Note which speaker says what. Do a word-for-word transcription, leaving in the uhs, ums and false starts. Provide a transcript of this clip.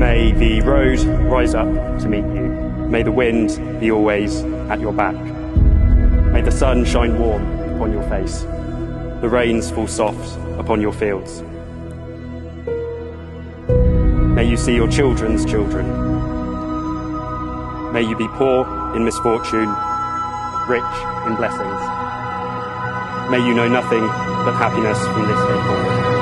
Speaker 1: May the road rise up to meet you. May the wind be always at your back. May the sun shine warm upon your face. The rains fall soft upon your fields. May you see your children's children. May you be poor in misfortune, rich in blessings. May you know nothing but happiness from this day forward.